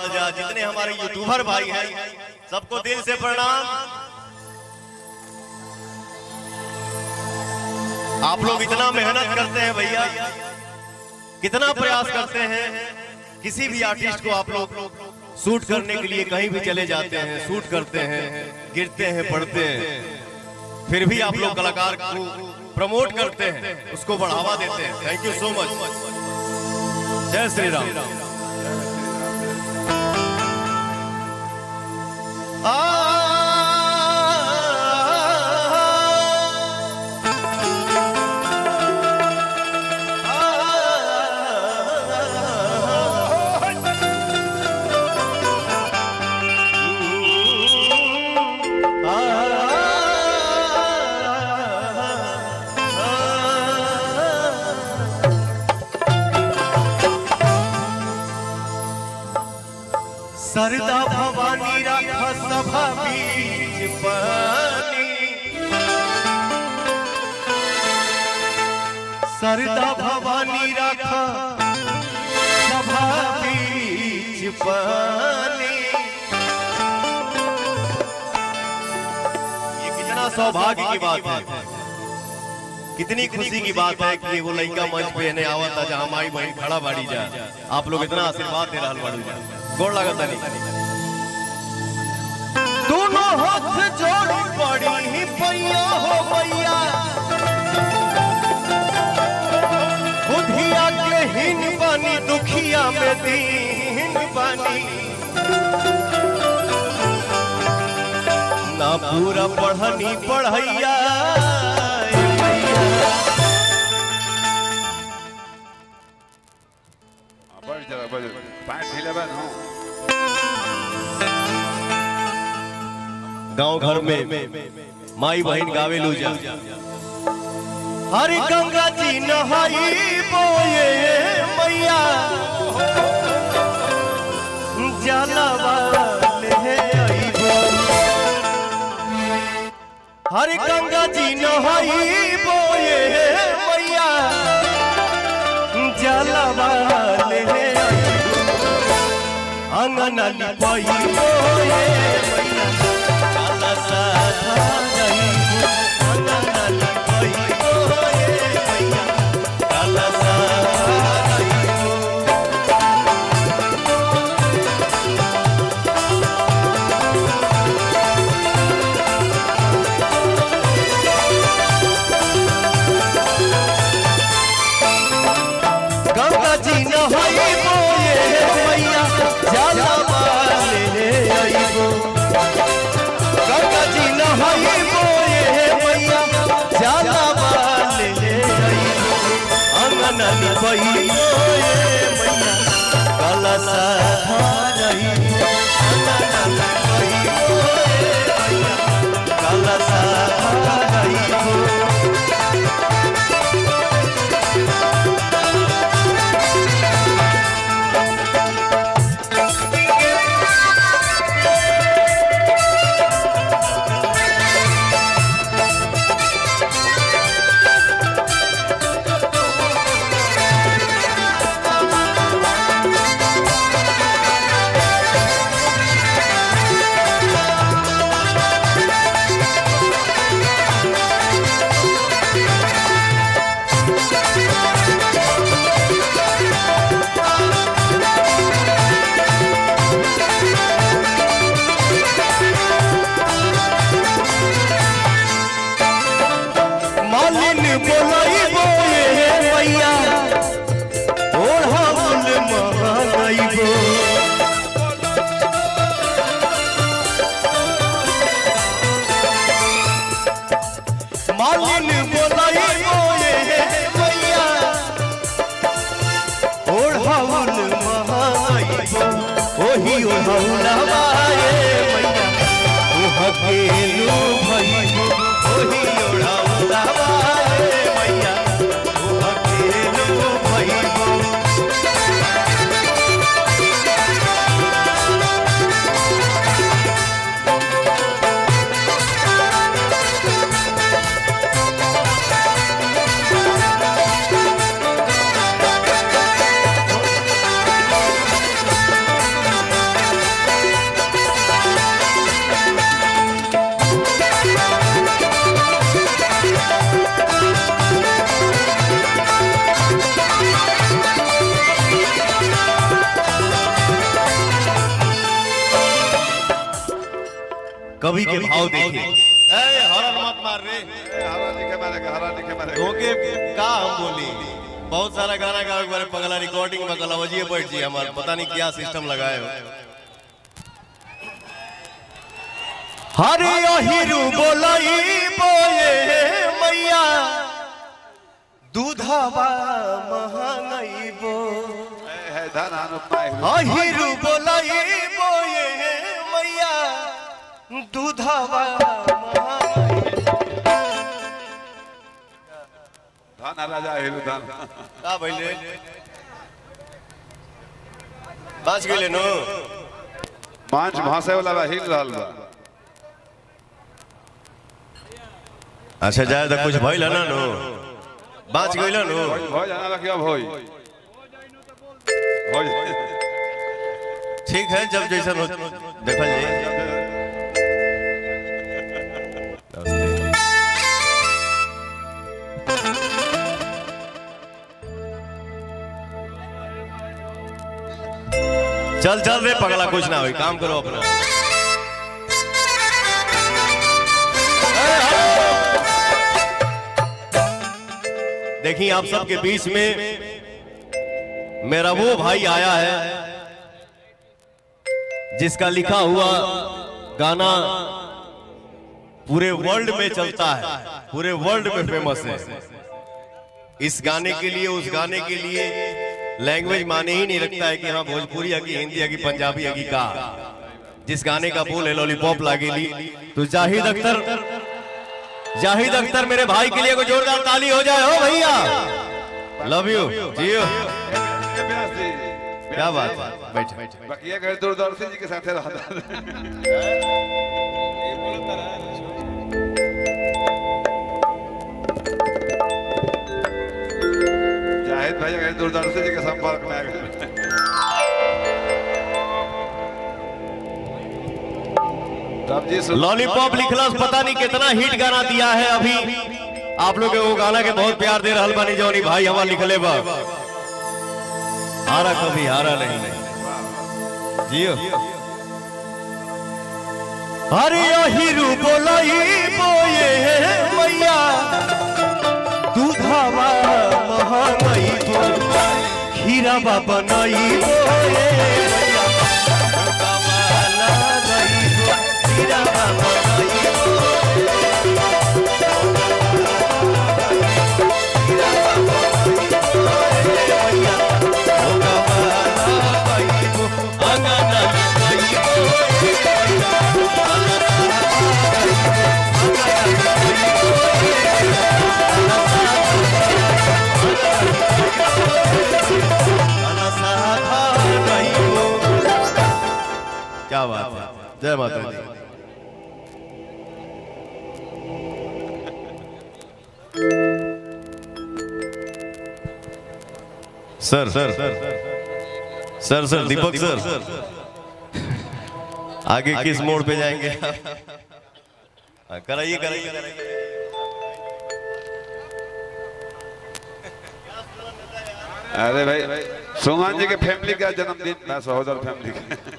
राजा, जितने हमारे यूट्यूबर भाई हैं सबको दिल से प्रणाम। आप लोग इतना मेहनत करते हैं भैया, कितना प्रयास करते हैं। किसी भी आर्टिस्ट को आप लोग शूट करने के लिए कहीं भी चले जाते हैं, शूट करते हैं, गिरते हैं, पढ़ते हैं, फिर भी आप लोग कलाकार को प्रमोट करते हैं, उसको बढ़ावा देते हैं। Thank you so much. जय श्री राम। सरदा भवानी राखा सभा बीच पानी, सरदा भवानी राखा सभा बीच पानी। ये कितना सौभाग्य की बात है, कितनी खुशी की बात है कि वो लड़का मंच पे ने आवत था जहां माई बहन खड़ा बाड़ी जा। आप लोग इतना आशीर्वाद दे रहल बाड़ू जा, गोड़ लागत नहीं। दोनों हाथ जोड़ पड़ी ही पैया हो भैया, बुधिया के हिन बानी, दुखिया में दीन बानी। ना पूरा पढ़नी पढ़ैया गांव घर में माई बहन गावे लूजा। हरि गंगा जी नहाई बोए मैया, जलवा ले आईबो। हरि गंगा जी नहाई बोए मैया, जलवा ले आईबो। अंगना लिपाई बोए मैया, काला साधा जाईबो। अंगना लिपाई बोए मैया, काला साधा जाईबो। गंगा जी नहाई बोए मैया, जलवा ले आईबो। गंगा जी नहाई बोए मैया, जलवा ले आईबो। अंगना लिपाई बोए मैया, काला साधा जाईबो। अंगना लिपाई बोए मैया, काला साधा जाईबो। मालिन बोलाई बोए मैया, ओढ़ाउल महाइबो। ओही ओढ़ाउलवा मैया, ओहकेलू भइबो। ओही ओढ़ाउलवा मैया, ओहकेलू भइबो। कवि के भाव देखिए। हॉर्न मत मार रे, का हम बोली बहुत सारा गाना गावे बारे पगला रिकॉर्डिंग में गला बजिए बैठ जी हमारे पता नहीं क्या सिस्टम लगाए हो। हरे अहिरू बोलई बोए मैया दूधवा महंगाई बो अहिरू बोलई बोए मैया दूधवा धान राजा हिरू धान का भइले बाज गेले नो पांच भाषे वाला हिल रहल बा। अच्छा जाए तो कुछ भइल ना नो बाज गइल नो हो जाना लगे अब होई ठीक है जब जैसा देखा जाए। चल चल रे पगला कुछ ना हो काम करो अपना। देखिए आप सबके बीच में मेरा वो भाई आया है जिसका लिखा हुआ गाना पूरे वर्ल्ड में चलता है, पूरे वर्ल्ड में फेमस है। इस गाने के लिए उस गाने के लिए लैंग्वेज माने ही नहीं रखता है कि हाँ भोजपुरी है कि हिंदी है कि पंजाबी है कि का। जिस गाने का बोल है लॉलीपॉप लागेली, तो जाहिद अख्तर मेरे भाई के लिए कोई जोरदार ताली हो जाए हो भैया। लव यू जियो। क्या बात बैठ बकिया गए दूरदर्शी जी के साथ जाहिद भाई गए दूरदर्शी जी के संपर्क में आ गए। लॉलीपॉप लिखला पता नहीं कितना हिट गाना दिया है अभी आप लोग वो गाना के बहुत प्यार दे रहल बानी जौनी भाई हवा लिखले बा। हारा कभी हारा नहीं जियो। अरे अहिरू बोलई बोए मैया दूधवा महंगाई बो खीरा बाबा नई बोए मैया दूधवा गई बो खीरा बाबा नई क्या बात है। जय माता दी। सर सर सर सर दीपक सर आगे किस मोड़ पे जाएंगे? कराइए कराइए। अरे भाई सुमन जी के फैमिली का जन्मदिन था, सहोदर फैमिली का।